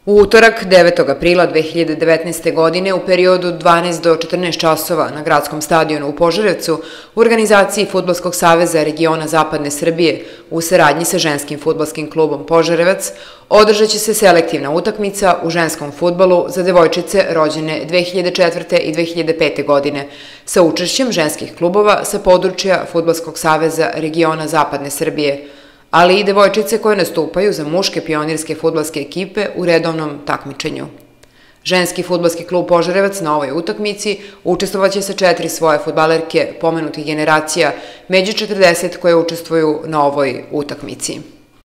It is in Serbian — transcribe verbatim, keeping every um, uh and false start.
U utorak, devetog aprila dve hiljade devetnaeste. godine, u periodu od dvanaest do četrnaest časova na gradskom stadionu u Požarevcu, u organizaciji Fudbalskog saveza regiona Zapadne Srbije u saradnji sa ženskim fudbalskim klubom Požarevac, održat će se selektivna utakmica u ženskom fudbalu za devojčice rođene dve hiljade četvrte. i dve hiljade pete. godine, sa učešćem ženskih klubova sa područja Fudbalskog saveza regiona Zapadne Srbije, ali i devojčice koje nastupaju za muške pionirske fudbalske ekipe u redovnom takmičenju. Ženski fudbalski klub Požarevac na ovoj utakmici učestvovaće sa četiri svoje fudbalerke pomenutih generacija među četrdeset koje učestvuju na ovoj utakmici.